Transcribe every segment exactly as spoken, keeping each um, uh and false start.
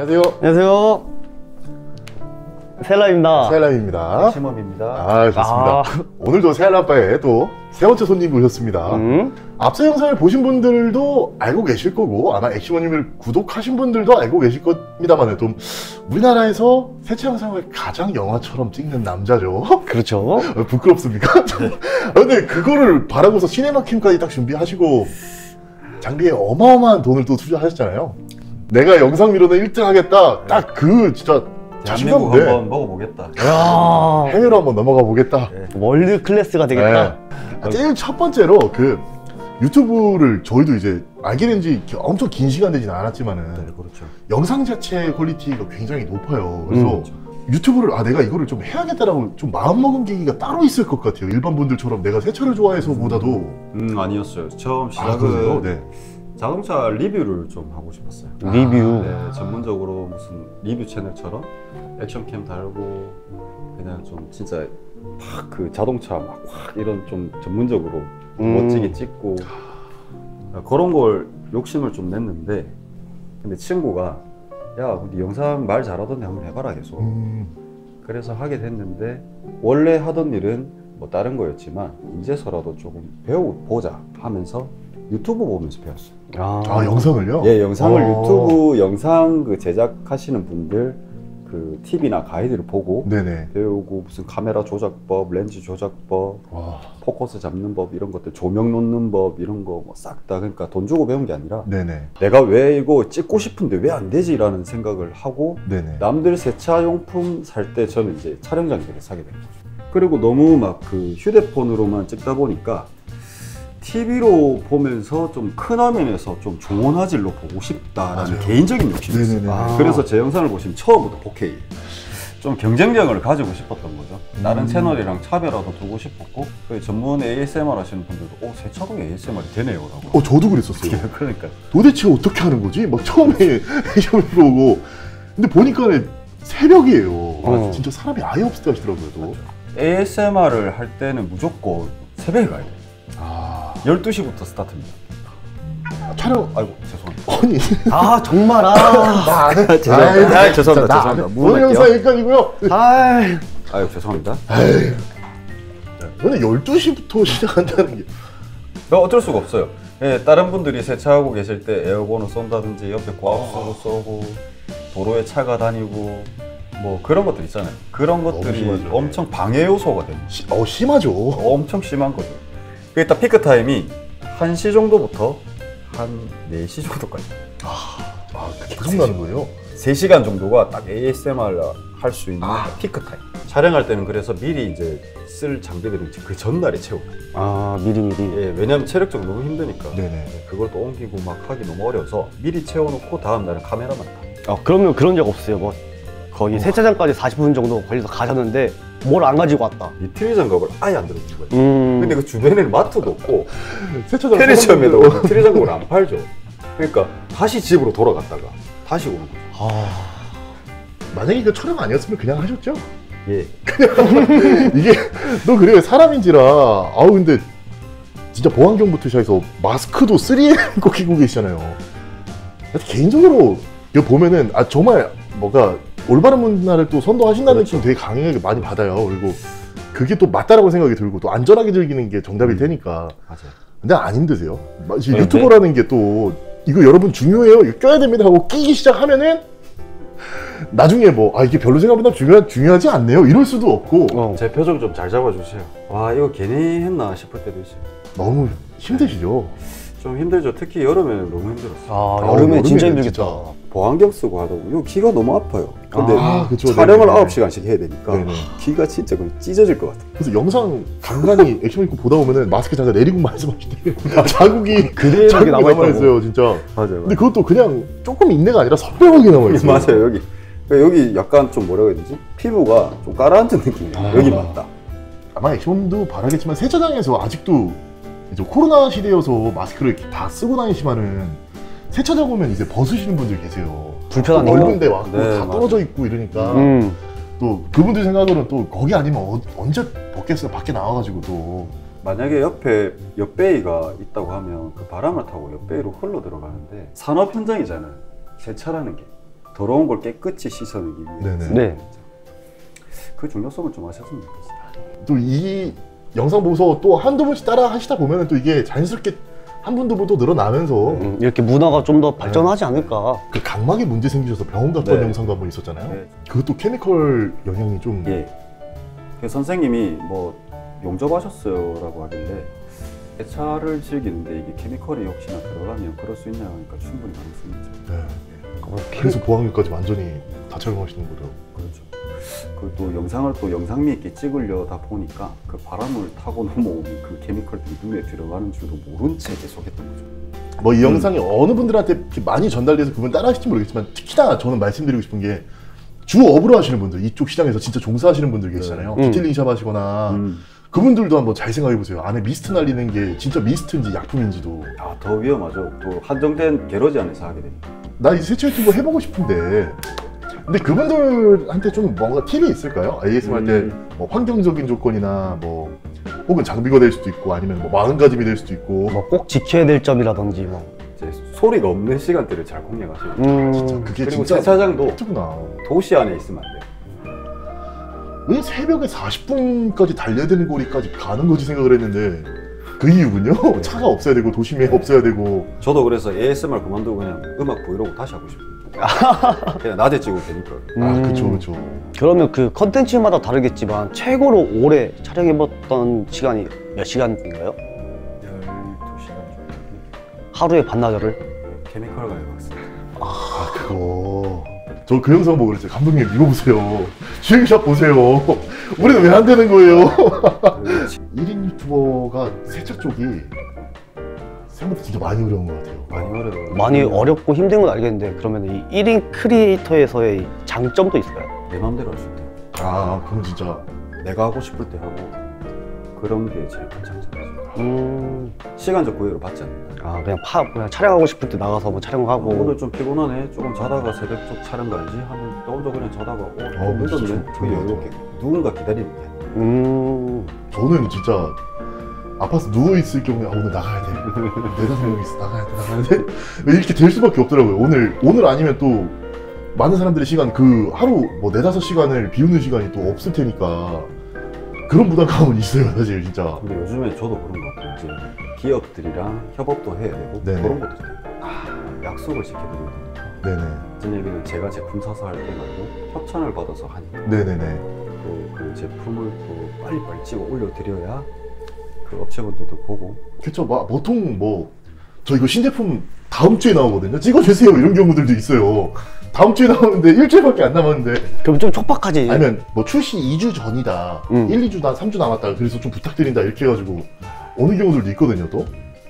안녕하세요. 안녕하세요. 세알람입니다. 세알람입니다. 심업입니다. 아, 좋습니다. 아. 오늘도 세알람바에 또 세 번째 손님 모셨습니다. 음? 앞서 영상을 보신 분들도 알고 계실 거고 아마 액시모님을 구독하신 분들도 알고 계실 겁니다만 좀 우리나라에서 세차 영상을 가장 영화처럼 찍는 남자죠. 그렇죠. 어, 부끄럽습니까? 근데 그거를 바라고서 시네마캠까지 딱 준비하시고 장비에 어마어마한 돈을 또 투자하셨잖아요. 내가 영상 미로는 일 등 하겠다. 딱 그 진짜 대한민국 자신감, 네. 한번 먹어보겠다. 야 해외로 한번 넘어가 보겠다. 네. 월드 클래스가 되겠다. 네. 제일 첫 번째로 그 유튜브를 저희도 이제 알게 된 지 엄청 긴 시간 되지는 않았지만은 네, 그렇죠. 영상 자체 퀄리티가 굉장히 높아요. 그래서 음. 유튜브를 아 내가 이거를 좀 해야겠다라고 좀 마음먹은 계기가 따로 있을 것 같아요. 일반 분들처럼 내가 세차를 좋아해서보다도. 음 아니었어요. 처음 아, 시작은 그래요? 네. 자동차 리뷰를 좀 하고 싶었어요. 리뷰. 네, 전문적으로 무슨 리뷰 채널처럼 액션캠 달고 그냥 좀 진짜 막 그 자동차 막 확 이런 좀 전문적으로 음. 멋지게 찍고 그런 걸 욕심을 좀 냈는데 근데 친구가 야 우리 영상 말 잘하던데 한번 해봐라 계속. 음. 그래서 하게 됐는데 원래 하던 일은 뭐 다른 거였지만 이제서라도 조금 배워보자 하면서 유튜브 보면서 배웠어요. 아, 아 영상을요? 예, 영상을 어. 유튜브 영상 그 제작하시는 분들 그 팁이나 가이드를 보고 네네. 배우고 무슨 카메라 조작법, 렌즈 조작법, 와. 포커스 잡는 법 이런 것들, 조명 놓는 법 이런 거 뭐 싹 다 그러니까 돈 주고 배운 게 아니라 네네. 내가 왜 이거 찍고 싶은데 왜 안 되지라는 생각을 하고 네네. 남들 세차용품 살 때 저는 이제 촬영 장비를 사게 된 거죠. 그리고 너무 막 그 휴대폰으로만 찍다 보니까 티비로 보면서 좀 큰 화면에서 좀 좋은 화질로 보고 싶다라는 맞아요. 개인적인 욕심이 있어요. 네네네. 아. 그래서 제 영상을 보시면 처음부터 포케이. 좀 경쟁력을 가지고 싶었던 거죠. 다른 음. 채널이랑 차별화도 두고 싶었고, 전문 에이에스엠알 하시는 분들도 어, 세차로 에이에스엠알이 되네요 라고. 어 저도 그랬었어요. 그러니까 도대체 어떻게 하는 거지? 막 처음에 시험을 보고 근데 보니까 새벽이에요. 어. 진짜 사람이 아예 없을 때 하시더라고요. 또. 에이에스엠알을 할 때는 무조건 새벽에 가야 돼요. 아 열두 시부터 스타트입니다. 촬영 아이고 죄송합니다. 아니 아 정말 아. 나안 해. 죄송합니다. 아이, 아, 죄송합니다. 나 안 해. 죄송합니다. 오늘 영상 여기까지고요. 아이. 아유 죄송합니다. 에이. 근데 열두 시부터 시작한다는 게 어쩔 수가 없어요. 예, 다른 분들이 세차하고 계실 때 에어건을 쏜다든지 옆에 고압수를 쏘고 도로에 차가 다니고 뭐 그런 것들 있잖아요. 그런 것들이 심하죠. 엄청 방해 요소가 됩니다. 시, 어 심하죠. 엄청 심한 거죠. 일단 피크 타임이 한 시 정도부터 한 네 시 정도까지. 아 계속 나는 거예요? 세 시간 정도가 딱 에이에스엠알 할 수 있는 아. 피크 타임. 촬영할 때는 그래서 미리 이제 쓸 장비들은 이제 그 전날에 채우고. 아 미리미리. 예, 왜냐면 체력적으로 너무 힘드니까. 네네. 그걸 또 옮기고 막 하기 너무 어려서 미리 채워놓고 다음 날은 카메라만 타. 아 그러면 그런 적 없어요. 뭐 거의 세차장까지 사십 분 정도 걸려서 가셨는데 뭘 안 가지고 왔다. 이 트리 장갑을 아예 안 들어주는 거예요. 음. 근데 그 주변에는 마트도 없고 세차장 편의점에도 트리 장갑을 안 팔죠. 그러니까 다시 집으로 돌아갔다가 다시 오는 거죠. 아. 만약에 이거 촬영 아니었으면 그냥 하셨죠? 예. 이게 너 그래요 사람인지라 아우 근데 진짜 보안경부터 시작해서 마스크도 쓰리엠 꼭 끼고 계시잖아요. 개인적으로 이거 보면은 아 정말 뭐가 올바른 문화를 또 선도하신다는 그렇죠. 느낌 되게 강하게 많이 받아요. 그리고 그게 또 맞다라고 생각이 들고 또 안전하게 즐기는 게 정답일 테니까. 맞아요. 근데 안 힘드세요? 네, 유튜버라는 게 또 이거 여러분 중요해요. 이거 껴야 됩니다 하고 끼기 시작하면은 나중에 뭐 아 이게 별로 생각보다 중요 중요하지 않네요. 이럴 수도 없고 어. 제 표정 좀 잘 잡아주세요. 와 이거 괜히 했나 싶을 때도 있어요. 너무 힘드시죠? 좀 힘들죠. 특히 여름에는 너무 힘들었어요. 아 아, 여름에 여름에는 진짜 힘들겠다. 진짜. 보안경 쓰고 하다 보면 이거 귀가 너무 아파요. 근데 아, 그쵸. 촬영을 네네. 아홉 시간씩 해야 되니까 네네. 귀가 진짜 거의 찢어질 것 같아요. 그래서 영상 간간히 액션 입고 보다 보면은 마스크 잠깐 내리고 말씀하실 때 자국이 그대로 자국이 남아있다고. 남아있어요 진짜. 맞아요. 근데 그것도 그냥 조금 인내가 아니라 선명하게 남아있어요. 맞아요. 여기 여기 약간 좀 뭐라고 해야 되지? 피부가 좀 가라앉은 느낌이에요. 아. 여기 맞다. 아마 액션도 바라겠지만 세차장에서 아직도 이제 코로나 시대여서 마스크를 이렇게 다 쓰고 다니시면은 세차장 오면 이제 벗으시는 분들 계세요. 불편하니까. 넓은데 왔고 네, 다 맞아요. 떨어져 있고 이러니까 음. 또 그분들 생각으로는 또 거기 아니면 어, 언제 벗겠어요? 밖에 나와가지고 또 만약에 옆에 옆베이가 있다고 하면 그 바람을 타고 옆베이로 흘러 들어가는데 산업 현장이잖아요. 세차라는 게. 더러운 걸 깨끗이 씻어내기 위해 네네. 네. 그 중요성을 좀 아셨으면 좋겠어요. 또 이 영상 보고서 또 한두 번씩 따라 하시다 보면은 또 이게 자연스럽게 한 분 두 분 또 늘어나면서 음, 이렇게 문화가 좀 더 발전하지 않을까. 그 각막에 문제 생기셔서 병원 갔던 네. 영상도 한 번 있었잖아요. 네. 그것도 케미컬 영향이 좀 예. 그 선생님이 뭐 용접하셨어요라고 하길래 세차를 즐기는데 이게 케미컬이 혹시나 들어가면 그럴 수 있냐 하니까 충분히 가능성이 있죠. 네. 어, 그래서 보안교까지 완전히 다 착용하시는 거죠. 그렇죠. 그 또 영상을 또 영상미 있게 찍으려다 보니까 그 바람을 타고 넘어오는 그 케미컬들이 눈에 들어가는 줄도 모른 채 계속 했던 거죠. 뭐 이 영상이 어느 분들한테 이렇게 많이 전달돼서 그분 따라하실지 모르겠지만 특히나 저는 말씀드리고 싶은 게 주업으로 하시는 분들, 이쪽 시장에서 진짜 종사하시는 분들 계시잖아요. 음. 디테일링 샵 하시거나 음. 그분들도 한번 잘 생각해 보세요. 안에 미스트 날리는 게 진짜 미스트인지 약품인지도. 아, 더 위험하죠. 또 한정된 게러지 안에서 하게 되니까. 나 이 세차 유튜브 해보고 싶은데 근데 그분들한테 좀 뭔가 팁이 있을까요? 에이에스엠알 할 때 음. 뭐 환경적인 조건이나 뭐 혹은 장비가 될 수도 있고 아니면 뭐 마음가짐이 될 수도 있고 뭐 꼭 지켜야 될 점이라든지 뭐. 이제 소리가 없는 시간대를 잘 공략하셔야 돼요. 음, 진짜 그게 그리고 진짜 세차장도 특구나. 도시 안에 있으면 안 돼요. 왜 새벽에 사십 분까지 달려야 되는 거리까지 가는 거지 생각을 했는데 그 이유군요. 차가 없어야 되고 도심에 없어야 되고. 저도 그래서 에이에스엠알 그만두고 그냥 음악 브이로그 다시 하고 싶어요. 그냥 낮에 찍어도 되니까. 아 음. 그쵸 그쵸. 그러면 그 컨텐츠마다 다르겠지만 최고로 오래 촬영해봤던 시간이 몇 시간인가요? 열두 시간 정도. 하루에 반나절을? 케미컬 가해봤어요. 아 그거 저 그 영상 보고 그랬어요. 감독님 이거 보세요. 주행샷 보세요. 우리는 왜 안 되는 거예요? 일 인 유튜버가 세차 쪽이 생각보다 진짜 많이 어려운 것 같아요. 많이 어려워요. 많이 어렵고 힘든 건 알겠는데 그러면 이 일 인 크리에이터에서의 장점도 있을까요? 내 맘대로 할 수 있대요. 아 그럼 진짜 내가 하고 싶을 때 하고 그런 게 제일 큰 장점이죠. 음, 시간적 구애를 받지 않는다. 아 그냥 파 그냥 촬영하고 싶을 때 나가서 뭐 촬영하고. 오늘 좀 피곤하네. 조금 자다가 새벽 쪽 촬영 가야지 하면 너 혼자 그냥 자다가 어, 좀 진짜 늦었네. 좋은 그 것 여유롭게 누군가 기다리는 게. 음, 저는 진짜 아파서 누워 있을 경우에 아, 오늘 나가야 돼. 네다섯 명 있어 나가야 돼 나가야 돼. 이렇게 될 수밖에 없더라고요. 오늘 오늘 아니면 또 많은 사람들의 시간 그 하루 뭐 네다섯 시간을 비우는 시간이 또 없을 테니까 그런 부담감은 있어요 사실 진짜. 근데 요즘에 저도 그런 것 같아요. 이제 기업들이랑 협업도 해야 되고 네네. 그런 것도 있어요. 아, 약속을 지켜드려야 되니까. 네네 무슨 얘기는 제가 제품 사서 할 때 말고 협찬을 받아서 하니까 네네네. 또 그 제품을 또 빨리빨리 찍어 올려드려야 그 업체분들도 보고. 그쵸. 막 보통 뭐 저 이거 신제품 다음 주에 나오거든요. 찍어주세요 이런 경우들도 있어요. 다음 주에 나오는데 일주일밖에 안 남았는데 그럼 좀 촉박하지. 아니면 뭐 출시 이 주 전이다. 음. 일, 이 주, 나 삼 주 남았다. 그래서 좀 부탁드린다. 이렇게 해가지고 오는 경우들도 있거든요, 또.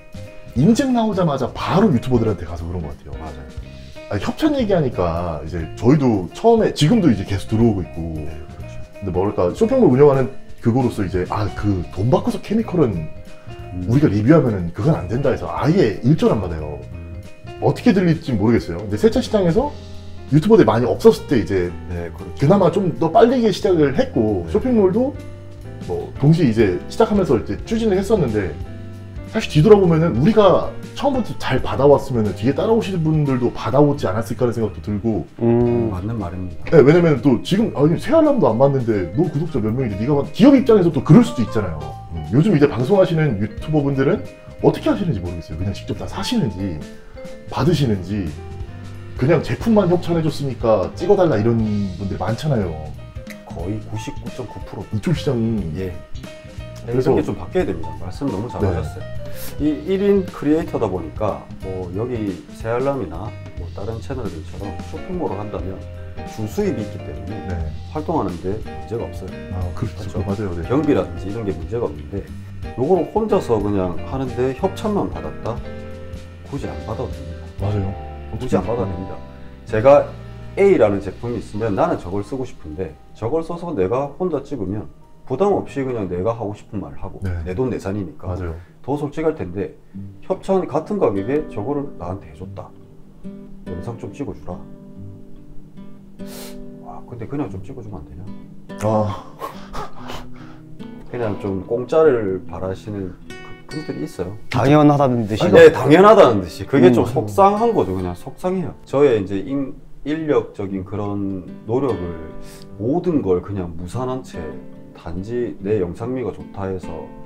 인증 나오자마자 바로 유튜버들한테 가서 그런 것 같아요. 맞아요. 아니, 협찬 얘기하니까 이제 저희도 처음에, 지금도 이제 계속 들어오고 있고. 네, 그렇죠. 근데 뭐랄까, 쇼핑몰 운영하는 그거로서 이제, 아, 그 돈 바꿔서 케미컬은 음. 우리가 리뷰하면은 그건 안 된다 해서 아예 일절 안 받아요. 어떻게 들릴지 모르겠어요. 근데 세차 시장에서 유튜버들이 많이 없었을 때 이제 네, 그렇죠. 그나마 좀 더 빠르게 시작을 했고 쇼핑몰도 뭐 동시에 이제 시작하면서 이제 추진을 했었는데 사실 뒤돌아보면은 우리가 처음부터 잘 받아왔으면 뒤에 따라오시는 분들도 받아오지 않았을까 하는 생각도 들고. 음, 맞는 말입니다. 네, 왜냐면 또 지금 아니 새 알람도 안 받는데 너 구독자 몇 명인데 네가 받... 기업 입장에서 또 그럴 수도 있잖아요. 음, 요즘 이제 방송하시는 유튜버 분들은 어떻게 하시는지 모르겠어요. 그냥 직접 다 사시는지 받으시는지 그냥 제품만 협찬해줬으니까 찍어달라 이런 분들이 많잖아요. 거의 구십구 점 구 퍼센트. 이쪽 시장이. 예. 그래서- 이런 게 좀 바뀌어야 됩니다. 말씀 너무 네. 잘하셨어요. 이 일 인 크리에이터다 보니까 뭐 여기 새알람이나 뭐 다른 채널들처럼 쇼핑몰을 한다면 주 수입이 있기 때문에 네. 활동하는데 문제가 없어요. 아 그렇죠. 그렇죠. 맞아요. 네. 경비라든지 이런 게 문제가 없는데 요거를 혼자서 그냥 하는데 협찬만 받았다? 굳이 안 받아도 됩니다. 맞아요. 굳이 안 받아도 됩니다. 제가 A라는 제품이 있으면 나는 저걸 쓰고 싶은데 저걸 써서 내가 혼자 찍으면 부담 없이 그냥 내가 하고 싶은 말을 하고 네. 내 돈 내산이니까 맞아요. 더 솔직할 텐데 협찬 같은 가격에 저거를 나한테 해줬다. 영상 좀 찍어주라. 와 근데 그냥 좀 찍어주면 안 되냐? 아 그냥 좀 공짜를 바라시는 그 분들이 있어요. 당연하다는 듯이. 네, 당연하다는 듯이. 그게 음. 좀 속상한 거죠. 그냥 속상해요. 저의 이제 인, 인력적인 그런 노력을 모든 걸 그냥 무산한 채 단지 내 영상미가 좋다 해서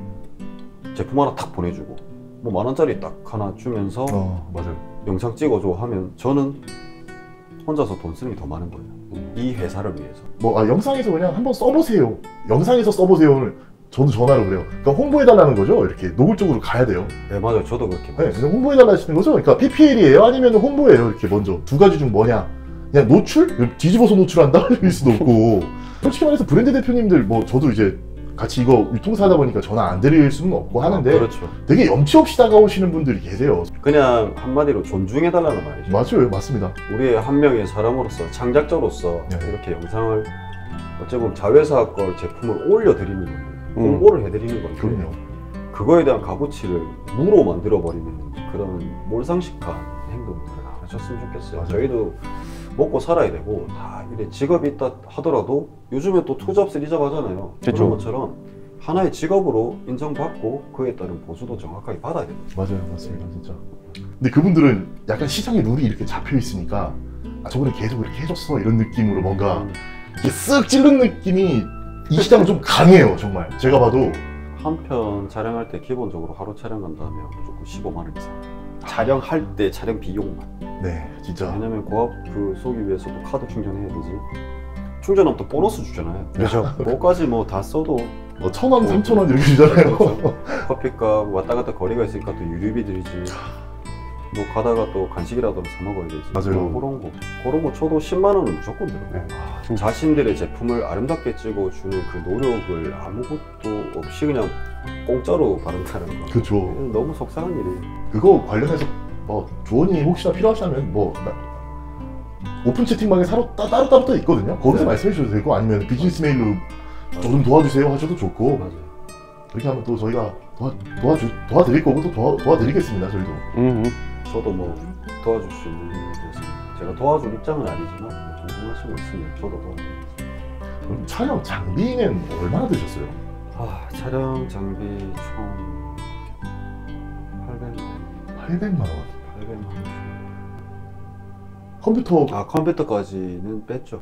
제품 하나 탁 보내주고 뭐 만 원짜리 딱 하나 주면서 어, 맞아요. 영상 찍어줘 하면 저는 혼자서 돈 쓰는 게 더 많은 거예요. 이 회사를 위해서. 뭐 아, 영상에서 그냥 한번 써보세요. 영상에서 써보세요를 저도 전화로 그래요. 그러니까 홍보해달라는 거죠. 이렇게 노골적으로 가야 돼요. 네 맞아요. 저도 그렇게 네, 봤어요. 그냥 홍보해달라 하시는 거죠. 그러니까 피피엘이에요? 아니면 홍보예요? 이렇게 먼저 두 가지 중 뭐냐? 그냥 노출? 뒤집어서 노출한다? 일 수도 없고. 솔직히 말해서 브랜드 대표님들 뭐 저도 이제 같이 이거 유통사 하다 보니까 전화 안 드릴 수는 없고 하는데 아, 그렇죠. 되게 염치 없이 다가오시는 분들이 계세요. 그냥 한마디로 존중해달라는 말이죠. 맞아요, 맞습니다. 우리의 한 명의 사람으로서 창작자로서 네. 이렇게 영상을 어찌 보면 자회사 걸 제품을 올려드리는 건데 음. 홍보를 해드리는 건데 그럼요. 그거에 대한 값어치를 무로 만들어버리는 그런 몰상식한 행동들을 안 하셨으면 좋겠어요. 맞아요. 저희도 먹고 살아야 되고 다 이래 직업이 있다 하더라도 요즘에 또 투잡 쓰리잡 하잖아요. 그쵸. 그런 것처럼 하나의 직업으로 인정받고 그에 따른 보수도 정확하게 받아야 돼요. 맞아요, 맞습니다, 진짜. 근데 그분들은 약간 시장의 룰이 이렇게 잡혀 있으니까 아, 저번에 계속 이렇게 해줬어 이런 느낌으로 뭔가 이렇게 쓱 찌른 느낌이 이 시장은 좀 강해요, 정말. 제가 봐도. 한 편 촬영할 때 기본적으로 하루 촬영 간다면 무조건 십오만 원 이상. 촬영할 때 촬영 비용만. 네, 진짜. 왜냐면 고압 그 쏘기 위해서도 카드 충전해야 되지. 충전하면 또 보너스 주잖아요. 그렇죠. 그거까지 뭐 다 써도 뭐 천 원, 삼천 원 이렇게 주잖아요. 커피값 왔다 갔다 거리가 있으니까 또 유류비 들이지. 뭐 가다가 또 간식이라도 사 먹어야 되지. 맞아요. 뭐 그런 거. 그런 거 쳐도 십만 원은 무조건 들어요. 네. 아, 자신들의 제품을 아름답게 찍어주는 그 노력을 아무것도 없이 그냥 공짜로 받는다는 거. 그쵸. 너무 속상한 일이에요. 그거 관련해서 뭐 조언이 혹시나 필요하시다면 뭐 나- 오픈 채팅방에 따로 따로 따로 또 있거든요. 거기서 네. 말씀해 주셔도 되고 아니면 비즈니스 메일로 저 좀 도와주세요 하셔도 좋고 맞아요. 그렇게 하면 또 저희가 도와 도와주 도와드릴 거고 또 도와 도와드리겠습니다 저희도. 음. 저도 뭐 도와줄 수 있는 데서 제가 도와줄 입장은 아니지만 뭐 궁금하신 거 있으면 저도 도와드리겠습니다. 그럼 촬영 장비는 얼마나 드셨어요? 아 촬영 장비 총 팔백만 원. 팔백만 원. 팔백만 원. 컴퓨터 아 컴퓨터까지는 뺐죠.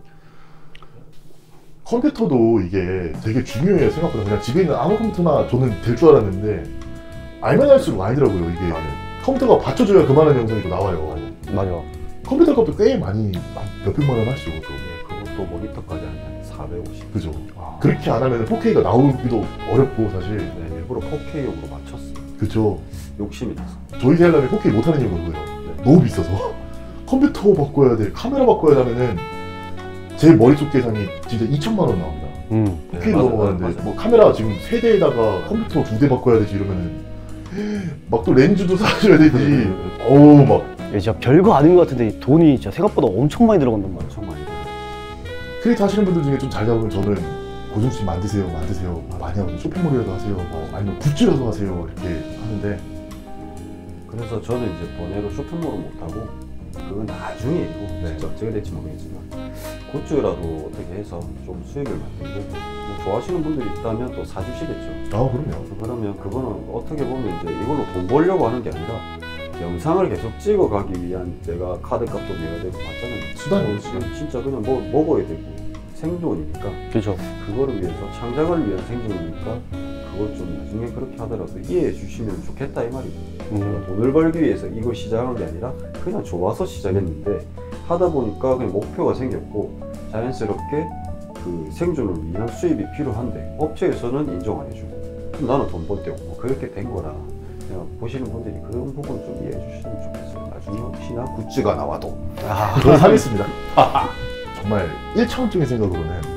컴퓨터도 이게 되게 중요해요. 생각보다 그냥 집에 있는 아무 컴퓨터나 저는 될 줄 알았는데 알면 알수록 아니더라고요. 이게 컴퓨터가 받쳐줘야 그만한 영상이 또 나와요. 맞아. 컴퓨터 값도 꽤 많이 몇백만 원 하시죠. 그것도. 네, 그것도 모니터까지 하면 사백오십. 그죠. 그렇게 안 하면 포케이가 나오기도 어렵고 사실. 네, 일부러 포케이용으로 맞췄어요. 그죠. 욕심이 나서. 저희 세알람이 포케이 못하는 이유가 그거예요. 네. 너무 비싸서. 컴퓨터 바꿔야 돼, 카메라 바꿔야 하면은 제 머릿속 계산이 진짜 이천만 원 나옵니다. 음. 포케이 맞아요, 넘어가는데 맞아요. 뭐 카메라 지금 세 대에다가 컴퓨터 두 대 바꿔야 되지 이러면은 막 또 렌즈도 사줘야 되지. 어우 막 이게 진짜 별거 아닌 것 같은데 이 돈이 진짜 생각보다 엄청 많이 들어간단 말이야. 엄청 많이 들어요. 크리에이터 하시는 분들 중에 좀 잘 잡으면 저는 고정수집 만드세요, 만드세요. 뭐 많이 하고 쇼핑몰이라도 하세요. 뭐 아니면 굿즈라도 하세요. 이렇게 하는데 그래서 저는 이제 번외로 쇼핑몰을 못하고 그건 나중에 일이고 네. 진짜 어떻게 될지 모르겠지만 굿즈라도 어떻게 해서 좀 수익을 만들고 뭐 좋아하시는 분들이 있다면 또 사주시겠죠. 아 그럼요. 그러면 그거는 어떻게 보면 이제 이걸로 돈 벌려고 하는 게 아니라 영상을 계속 찍어가기 위한 내가 카드값도 내야 되고 맞잖아요. 수단이지. 어, 진짜 그냥 뭐 먹어야 되고 생존이니까 그렇죠. 그거를 위해서 창작을 위한 생존이니까 그걸 좀 나중에 그렇게 하더라도 이해해 주시면 좋겠다 이 말이죠. 음. 돈을 벌기 위해서 이걸 시작한 게 아니라 그냥 좋아서 시작했는데 하다 보니까 그냥 목표가 생겼고 자연스럽게 그 생존을 위한 수입이 필요한데 업체에서는 인정 안 해주고 그럼 나는 돈 벌 데 없고 그렇게 된 거라 그냥 보시는 분들이 그런 부분 좀 이해해 주시면 좋겠어요. 나중에 혹시나 굿즈가 나와도 아. 저는 사겠습니다. 정말 일차원적인 생각으로는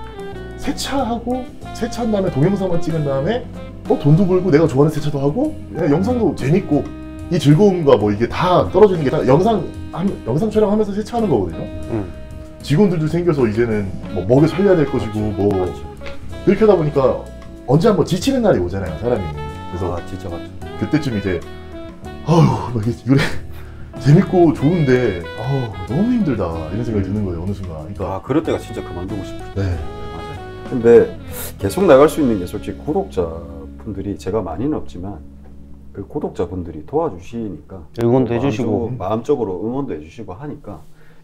세차하고 세차한 다음에 동영상만 찍은 다음에 어 돈도 벌고 내가 좋아하는 세차도 하고 그냥 영상도 재밌고 이 즐거움과 뭐 이게 다 떨어지는 게 다 영상 함- 영상 촬영하면서 세차하는 거거든요. 음. 직원들도 생겨서 이제는 뭐 먹여 살려야 될 것이고 뭐 맞죠. 그렇게 하다 보니까 언제 한번 지치는 날이 오잖아요, 사람이. 그래서 아 진짜 맞죠. 그때쯤 이제 아휴 막 이게 이래 재밌고 좋은데 아우 너무 힘들다 이런 생각이 드는 거예요, 어느 순간. 그러니까 아 그럴 때가 진짜 그만두고 싶을 때. 네. 맞아요. 근데 계속 나갈 수 있는 게 솔직히 구독자분들이 제가 많이는 없지만 그 구독자분들이 도와주시니까 응원도 해주시고. 마음적으로, 마음적으로 응원도 해주시고 하니까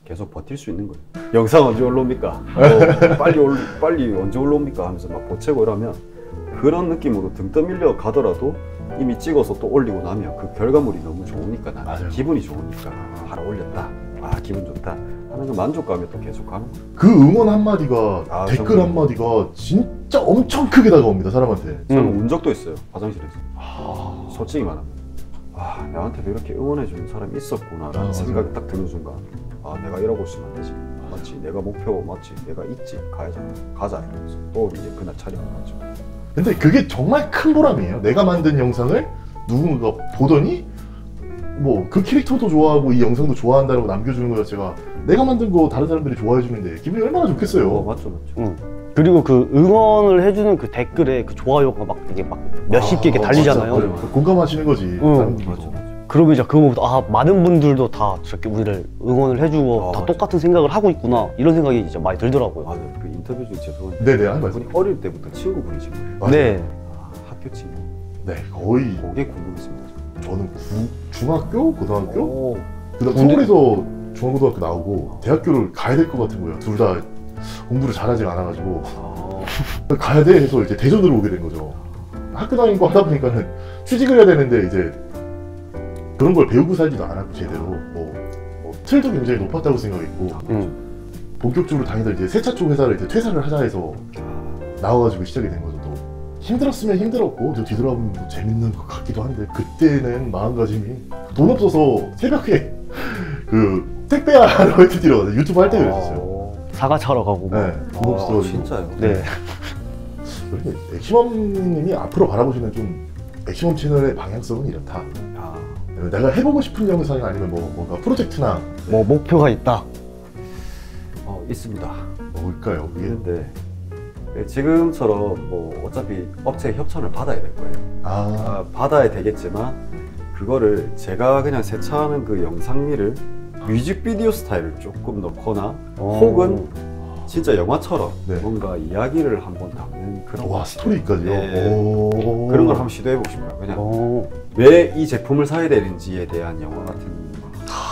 계속 버틸 수 있는 거예요. 영상 언제 올라옵니까? 어, 빨리 올 빨리 언제 올라옵니까? 하면서 막 보채고 이러면 그런 느낌으로 등 떠밀려 가더라도 이미 찍어서 또 올리고 나면 그 결과물이 너무 좋으니까 나는 맞아요. 기분이 좋으니까 하나 올렸다. 아 기분 좋다 하는 그 만족감에 또 계속 가는 거예요. 그 응원 한마디가 아, 댓글 정말. 한마디가 진짜 엄청 크게 다가옵니다 사람한테. 저는 음. 운 적도 있어요. 화장실에서. 아, 솔직히 말하면 아 나한테도 이렇게 응원해주는 사람이 있었구나라는 아, 생각이 딱 드는 순간 아 내가 이러고 있으면 안 되지. 맞지, 내가 목표 맞지, 내가 있지, 가자 가자 이러면서 또 이제 그날 차리고 가죠. 근데 그게 정말 큰 보람이에요. 내가 만든 영상을 누군가가 보더니 뭐 그 캐릭터도 좋아하고 이 영상도 좋아한다고 남겨주는 거 자체가 내가 만든 거 다른 사람들이 좋아해 주는데 기분이 얼마나 좋겠어요. 어, 맞죠 맞죠. 응. 그리고 그 응원을 해주는 그 댓글에 그 좋아요가 막 이게 막 몇십 개 이렇게 아, 달리잖아요. 맞아, 맞아. 공감하시는 거지. 다른 분들도. 맞죠 맞죠. 그러면 이제 그거 보면서 아 많은 분들도 다 저렇게 우리를 응원을 해주고 아, 다 맞아. 똑같은 생각을 하고 있구나 이런 생각이 진짜 많이 들더라고요. 맞아요. 그 인터뷰 중에 죄송한데 네네, 한 말씀. 분이 어릴 때부터 친구분이신 거예요. 맞아요. 네. 아, 학교 친구. 네, 거의 그게 궁금했습니다. 저는 구, 중학교, 고등학교, 오. 그다음 근데- 서울에서 중앙고등학교 나오고 대학교를 가야 될 것 같은 거예요. 둘 다 공부를 잘하지 않아가지고 아, 가야 돼 해서 이제 대전으로 오게 된 거죠. 학교 다니고 하다 보니까는 취직을 해야 되는데 이제 그런 걸 배우고 살지도 않았고 제대로 뭐, 뭐 틀도 굉장히 높았다고 생각했고 응. 본격적으로 다니다 이제 세차 쪽 회사를 이제 퇴사를 하자 해서 나와가지고 시작이 된 거죠. 또 힘들었으면 힘들었고 또 뒤돌아보면 뭐 재밌는 것 같기도 한데 그때는 마음가짐이 돈 없어서 새벽에 그 택배하러 이렇게 뛰어가서 유튜브 할 때가 있었어요. 사과 차러 가고. 막. 네, 돈 아, 없어서 진짜요? 네. 그런데 액시멈님이 앞으로 바라보시는 좀 액시멈 채널의 방향성은 이렇다. 아, 내가 해보고 싶은 영상 아니면 뭐 뭔가 프로젝트나 뭐 목표가 있다. 어, 있습니다. 뭘까요? 그게 있는데 네, 지금처럼 뭐 어차피 업체 협찬을 받아야 될 거예요. 아, 아, 받아야 되겠지만 그거를 제가 그냥 세차하는 그 영상미를 뮤직비디오 스타일을 조금 넣거나 어. 혹은 진짜 영화처럼 네. 뭔가 이야기를 한번 담는 그런 와 거. 스토리까지요. 예. 오. 그런 걸 한번 시도해보고 싶어요. 그냥 어. 왜 이 제품을 사야 되는지에 대한 영화 같은 거.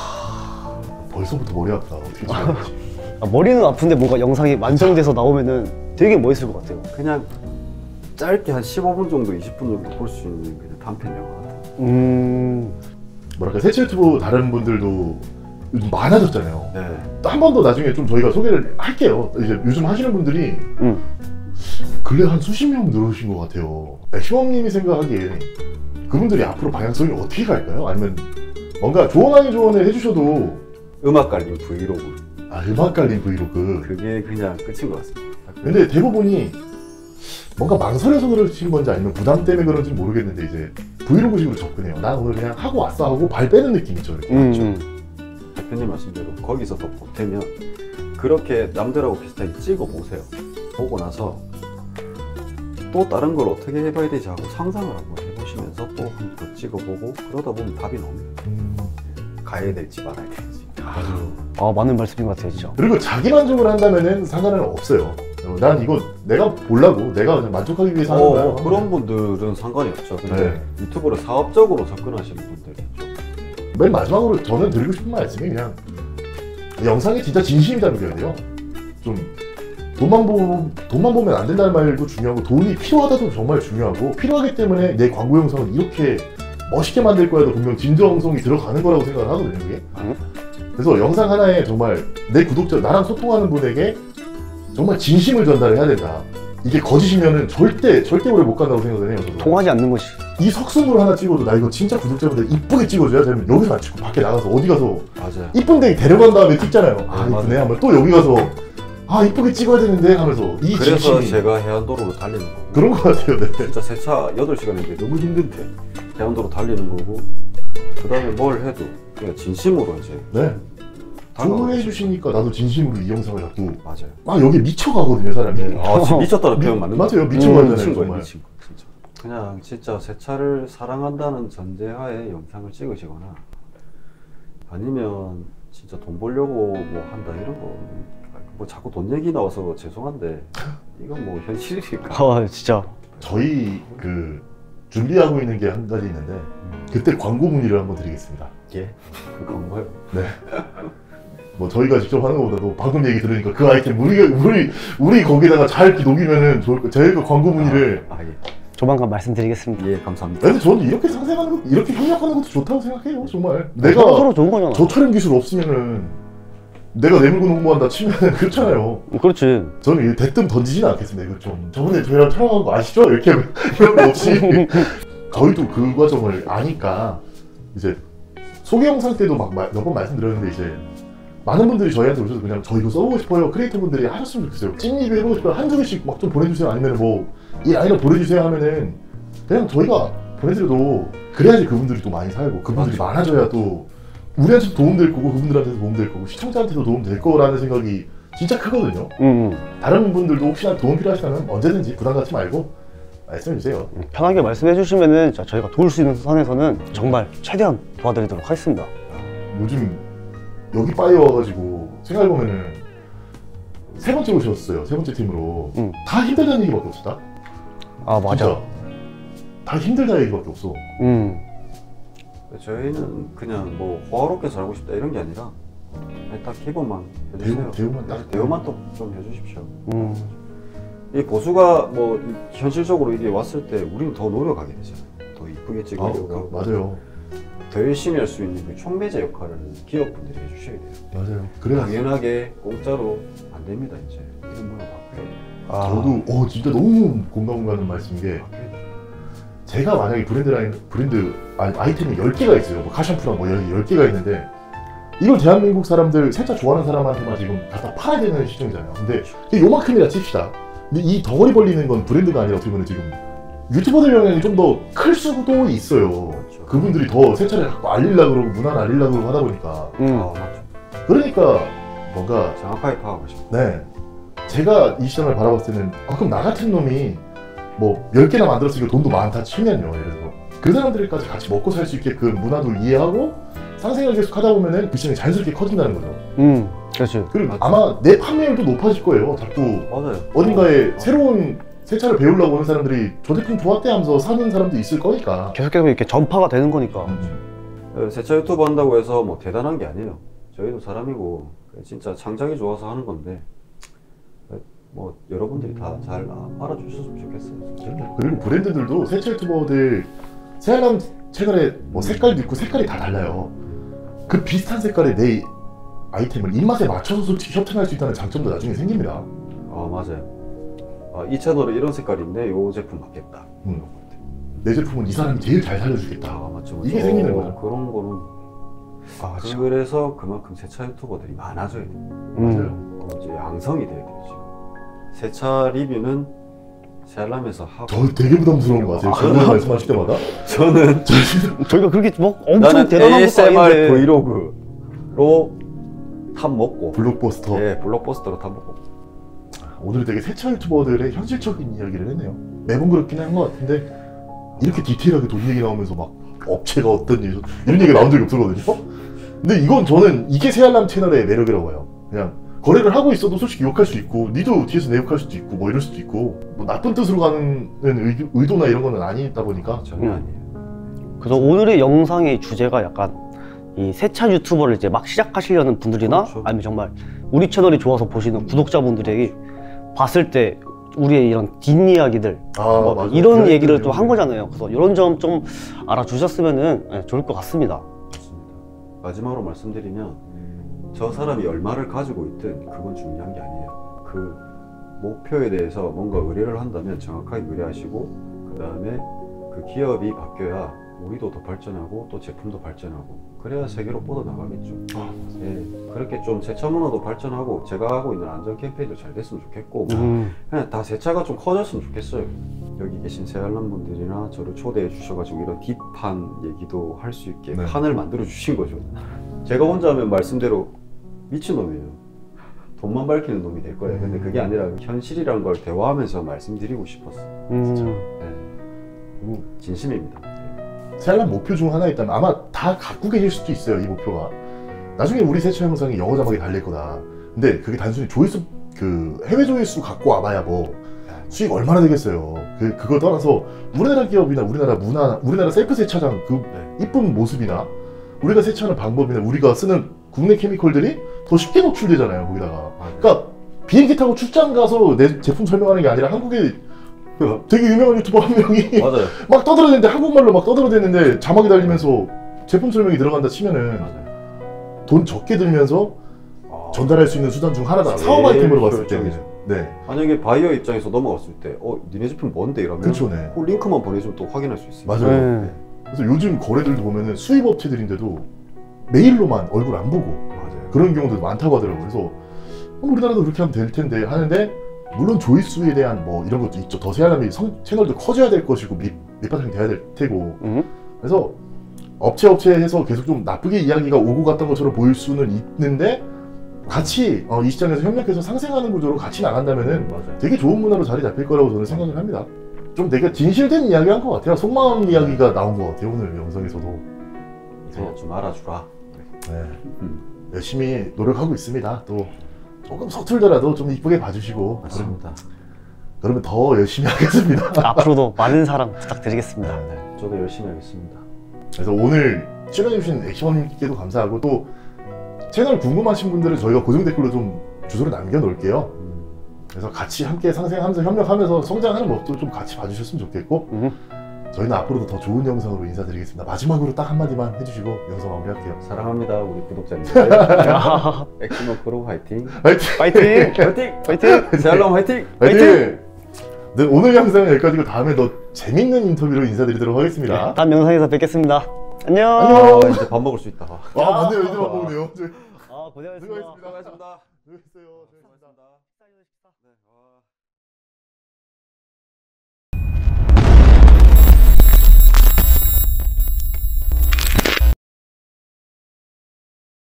벌써부터 머리 아프다. 어떻게 찍어야지? 아, 머리는 아픈데 뭔가 영상이 완성돼서 나오면은 되게 멋있을 것 같아요. 그냥 짧게 한 십오 분 정도, 이십 분 정도 볼 수 있는 그냥 단편 영화 같은 거. 음. 뭐랄까 세차 유튜브 다른 분들도 요즘 많아졌잖아요. 네. 또 한 번 더 나중에 좀 저희가 소개를 할게요. 이제 요즘 하시는 분들이 음. 근래 한 수십 명 늘으신 것 같아요. 액시멈님이 생각하기에 그분들이 앞으로 방향성이 어떻게 갈까요? 아니면 뭔가 조언 아닌 조언을 해주셔도 음악 깔린 브이로그. 아 음악 깔린 브이로그. 그게 그냥 끝인 것 같습니다. 근데 대부분이 뭔가 망설여서 그러신 건지 아니면 부담 때문에 그런지 모르겠는데 이제 브이로그식으로 접근해요. 난 오늘 그냥 하고 왔어 하고 발 빼는 느낌이죠. 이렇게. 음. 대표님 말씀대로 거기서 더 보태면 그렇게 남들하고 비슷하게 찍어보세요. 보고 나서 또 다른 걸 어떻게 해봐야 되지 하고 상상을 한번 해보시면서 또 한 번 더 찍어보고 그러다 보면 답이 나옵니다. 음, 가야 될지 말아야 될지. 맞아요. 아 맞는 말씀인 것 같아요, 진짜. 그리고 자기 만족을 한다면은 상관은 없어요. 어, 난 이거 내가 보려고 내가 그냥 만족하기 위해서 하는 거야. 어, 그런 분들은 상관이 없죠. 근데 네. 유튜브를 사업적으로 접근하시는 분들이 좀 맨 마지막으로 저는 드리고 싶은 말씀이 그냥 영상이 진짜 진심이 담겨야 돼요. 좀 돈만 보 돈만 보면 안 된다는 말도 중요하고 돈이 필요하다도 정말 중요하고 필요하기 때문에 내 광고 영상은 이렇게 멋있게 만들 거야도 분명 진정성이 들어가는 거라고 생각을 하거든요. 그게. 음? 그래서 영상 하나에 정말 내 구독자 나랑 소통하는 분에게 정말 진심을 전달해야 된다. 이게 거짓이면은 절대 절대 오래 못 간다고 생각을 해요. 저도. 통하지 않는 것이. 이 석순으로 하나 찍어도 나 이거 진짜 구독자분들 이쁘게 찍어줘야 되면 여기서 안 찍고 밖에 나가서 어디 가서 맞아요. 이쁜 데 데려간 다음에 찍잖아요. 아 네, 이쁘네 하면 또 여기 가서 아 이쁘게 찍어야 되는데 하면서 이 그래서 진심이 제가 해안도로로 달리는 거고 그런 것 같아요. 네. 진짜 세차 여덟 시간인데 너무 힘든데 해안도로 달리는 거고 그 다음에 뭘 해도 그냥 진심으로 이제 네. 다가가고 좋아해 싶어요. 주시니까 나도 진심으로 이 영상을 자꾸 맞아요. 막 여기 미쳐가거든요 사람이. 아 진짜 미쳤다는 표현 맞는 거 맞아요. 미쳐가잖아요 미친 거예요 정말. 미친 거 진짜. 그냥 진짜 세차를 사랑한다는 전제하에 영상을 찍으시거나 아니면 진짜 돈 벌려고 뭐 한다 이런 거 뭐 자꾸 돈 얘기 나와서 죄송한데 이건 뭐 현실이니까. 아 진짜. 저희 그 준비하고 있는 게 한 가지 있는데 그때 광고 문의를 한번 드리겠습니다. 예? 그 광고요? 네. 뭐 저희가 직접 하는 것보다도 방금 얘기 들으니까 그 아이템 우리 우리 우리 거기다가 잘 이렇게 녹이면은 좋을 거. 저희가 광고 문의를 아, 아, 예. 조만간 말씀드리겠습니다. 예, 감사합니다. 근데 저는 이렇게 상생하는 것, 이렇게 협력하는 것도 좋다고 생각해요. 정말 내가 내가 서로 좋은 거잖아. 저 촬영 기술 없으면은 내가 내 물건 홍보한다 치면은 그렇잖아요. 그렇지. 저는 이 대뜸 던지지는 않겠습니다. 이거 좀 저번에 저희랑 촬영한 거 아시죠? 이렇게 이런 거 없이 저희도 그 과정을 아니까 이제 소개 영상 때도 막 몇 번 말씀드렸는데 이제 많은 분들이 저희한테 오셔서 그냥 저 이거 써보고 싶어요. 크리에이터 분들이 하셨으면 좋겠어요. 찐 리뷰 해보고 싶어요. 한두 개씩 막 좀 보내주세요. 아니면 뭐 이 라인업 보내주세요 하면은 그냥 저희가 보내드려도 그래야지 그분들이 또 많이 살고 그분들이 맞죠. 많아져야 또 우리한테도 도움될 거고 그분들한테도 도움될 거고 시청자한테도 도움될 거라는 생각이 진짜 크거든요. 음, 다른 분들도 혹시나 도움 필요하시다면 언제든지 부담 갖지 말고 말씀해주세요. 음. 편하게 말씀해 주시면은 자, 저희가 도울 수 있는 선에서는 정말 최대한 도와드리도록 하겠습니다. 요즘 여기 빠이어 와가지고 생각해보면은 세 번째 오셨어요. 세 번째 팀으로. 음. 다 힘들다는 얘기밖에 없었다. 아 맞아. 진짜. 다 힘들다 얘기밖에 없어. 음. 저희는 그냥 뭐 호화롭게 살고 싶다 이런 게 아니라 딱 기본만 해주세요. 대우, 대우만 딱. 대우만 또 좀 해주십시오. 음. 이 보수가 뭐 이- 현실적으로 이게 왔을 때 우리는 더 노력하게 되잖아요. 더 이쁘게 아, 찍으려고 그, 하고 맞아요. 더 열심히 할 수 있는 그 촉매제 역할을 기업분들이 해주셔야 돼요. 맞아요. 그래야 당연하게 공짜로 안 됩니다. 이제 이런 문화 바뀌어야 돼요. 아. 저도 어 진짜 너무 공감 가는 말씀인 게 바뀌어야 돼요. 제가 만약에 브랜드 라인 브랜드 아, 아이템이 열 개가 있어요. 뭐 카샴푸랑 뭐 여기 열 개가 있는데 이걸 대한민국 사람들 세차 좋아하는 사람한테만 지금 갖다 팔아야 되는 시점이잖아요. 근데 이게 요만큼이라 칩시다. 근데 이 덩어리 벌리는 건 브랜드가 아니라 어떻게 보면 지금 유튜버들 영향이 좀 더 클 수도 있어요. 그렇죠. 그분들이 더 세차를 갖고 알리려고 그러고 문화를 알리려고 그러고 하다 보니까 음. 아 맞죠. 그러니까 뭔가 정확하게 파악하시고. 네 제가 이 시장을 바라봤을 때는 아, 그럼 나 같은 놈이 뭐 열 개나 만들었으니까 돈도 많다 치면요. 예를 들어서 그 사람들까지 같이 먹고 살 수 있게 그 문화도 이해하고 상생을 계속 하다 보면은 그 시장이 자연스럽게 커진다는 거죠. 음. 그렇지. 그리고 맞죠. 아마 내 판매율도 높아질 거예요. 자꾸 맞아요. 어딘가에 어, 새로운 세차를 배우려고 오는 사람들이 저 제품 좋았대 하면서 사는 사람도 있을 거니까. 계속해서 이렇게 전파가 되는 거니까. 음. 어, 세차 유튜브 한다고 해서 뭐 대단한 게 아니에요. 저희도 사람이고 진짜 창작이 좋아서 하는 건데 뭐 여러분들이 다 잘 알아주셨으면 좋겠어요. 그리고 브랜드들도 세차 유튜버들 세알람 채널에 뭐 색깔도 있고 색깔이 다 달라요. 그 비슷한 색깔의 내 아이템을 입맛에 맞춰서 협찬할 수 있다는 장점도 나중에 생깁니다. 아 맞아요. 아, 이 채널에 이런 색깔인데 이 제품 맞겠다. 음. 내 제품은 이 사람이 제일 잘 살려주겠다. 아 맞죠. 맞죠. 이게 생기는 어, 거죠. 그런 거는 아, 참. 그래서 그만큼 세차 유튜버들이 많아져야 돼요. 음. 어, 이제 양성이 돼야 돼요 지금. 세차 리뷰는 세알람에서 하고. 저 되게 부담스러운 거 같아요. 그런 말씀하실 때마다. 저는 저희가 그렇게 뭐 엄청 나는 대단한 것도 에이에스엠알 아닌데. 브이로그로 탑 먹고. 블록버스터. 예, 블록버스터로 탑 먹고. 오늘 되게 세차 유튜버들의 현실적인 이야기를 했네요. 매번 그렇긴 한 것 같은데 이렇게 디테일하게 돈 얘기 나오면서 막 업체가 어떤 일 이런 얘기가 나온 적이 없었거든요. 근데 이건 저는 이게 세알람 채널의 매력이라고 봐요. 그냥 거래를 하고 있어도 솔직히 욕할 수 있고 니도 뒤에서 내 욕할 수도 있고 뭐 이럴 수도 있고 뭐 나쁜 뜻으로 가는 의도, 의도나 이런 거는 아니다 보니까 전혀 음. 아니에요. 그래서 오늘의 영상의 주제가 약간 이 세차 유튜버를 이제 막 시작하시려는 분들이나 그렇죠. 아니면 정말 우리 채널이 좋아서 보시는 구독자분들에게 봤을 때 우리의 이런 뒷이야기들 아, 뭐 맞아. 이런 그런 얘기를 내용이. 좀 한 거잖아요. 그래서 이런 점 좀 알아주셨으면 은 좋을 것 같습니다. 맞습니다. 마지막으로 말씀드리면 저 사람이 얼마를 가지고 있든 그건 중요한 게 아니에요. 그 목표에 대해서 뭔가 의뢰를 한다면 정확하게 의뢰하시고 그 다음에 그 기업이 바뀌어야 우리도 더 발전하고 또 제품도 발전하고 그래야 세계로 뻗어나가겠죠. 아, 예, 그렇게 좀 세차 문화도 발전하고 제가 하고 있는 안전 캠페인도 잘 됐으면 좋겠고 음. 그냥 다 세차가 좀 커졌으면 좋겠어요. 여기 계신 세알람 분들이나 저를 초대해 주셔가지고 이런 딥한 얘기도 할 수 있게 네. 판을 만들어 주신 거죠. 제가 혼자 하면 말씀대로 미친놈이에요. 돈만 밝히는 놈이 될 거예요. 근데 그게 아니라 현실이란 걸 대화하면서 말씀드리고 싶었어요. 음. 네. 너무 진심입니다. 세알람 목표 중 하나 있다면 아마 다 갖고 계실 수도 있어요. 이 목표가 나중에 우리 세차 영상이 영어 자막이 달릴 거다. 근데 그게 단순히 조회수 그 해외 조회수 갖고 와봐야 뭐 수익 얼마나 되겠어요. 그 그걸 떠나서 우리나라 기업이나 우리나라 문화, 우리나라 셀프 세차장 그 네. 이쁜 모습이나 우리가 세차하는 방법이나 우리가 쓰는 국내 케미컬들이 더 쉽게 노출되잖아요 거기다가. 그러니까 비행기 타고 출장 가서 내 제품 설명하는 게 아니라 한국에 되게 유명한 유튜버 한 명이 맞아요. 막 떠들어대는데 한국말로 막 떠들어대는데 자막이 달리면서 제품 설명이 들어간다 치면은 맞아요. 돈 적게 들면서 아, 전달할 수 있는 수단 중 하나다. 제일 사업 아이템으로 봤을 때는. 효율적이죠. 네. 만약에 바이어 입장에서 넘어갔을 때, 어, 니네 제품 뭔데? 이러면 그렇죠, 네. 그 링크만 보내주면 또 확인할 수 있어요. 맞아요. 네. 그래서 요즘 거래들도 보면은 수입 업체들인데도 메일로만 얼굴 안 보고 맞아요. 그런 경우도 많다고 하더라고요. 그래서 어, 우리나라도 그렇게 하면 될 텐데 하는데 물론 조회수에 대한 뭐 이런 것도 있죠. 더 세알람이 채널도 커져야 될 것이고 밑, 밑바탕이 돼야 될 테고 음? 그래서 업체 업체 해서 계속 좀 나쁘게 이야기가 오고 갔던 것처럼 보일 수는 있는데 같이 어, 이 시장에서 협력해서 상생하는 구조로 같이 나간다면은 맞아요. 되게 좋은 문화로 자리 잡힐 거라고 저는 생각을 합니다. 좀 되게 진실된 이야기 한 것 같아요. 속마음 이야기가 나온 것 같아요. 오늘 영상에서도. 이제 좀 알아주라. 네. 음. 열심히 노력하고 있습니다. 또 조금 서툴더라도 좀 이쁘게 봐주시고 맞습니다. 그러면 더 열심히 하겠습니다. 앞으로도 많은 사랑 부탁드리겠습니다. 네, 저도 열심히 하겠습니다. 그래서 오늘 출연해주신 액션님께도 감사하고 또 채널 궁금하신 분들은 저희가 고정 댓글로 좀 주소를 남겨놓을게요. 음. 그래서 같이 함께 상생하면서 협력하면서 성장하는 것도 좀 같이 봐주셨으면 좋겠고 음. 저희는 앞으로도 더 좋은 영상으로 인사드리겠습니다. 마지막으로 딱 한마디만 해주시고 영상 마무리할게요. 사랑합니다, 우리 구독자님들. 액션워크로 화이팅! 화이팅! 파이팅! 화이팅! 파이팅! 세알람 화이팅! 화이팅! 네, 오늘 영상은 여기까지고 다음에 더 재밌는 인터뷰로 인사드리도록 하겠습니다. 다음 영상에서 뵙겠습니다. 안녕! 안녕! 아, 이제 밥 먹을 수 있다. 아, 맞네요. 이제 밥 먹네요. 아, 고생하셨습니다. 수고하셨습니다. 수고하셨습니다. 수고하셨어요. 수고하셨습니다. 네, 와.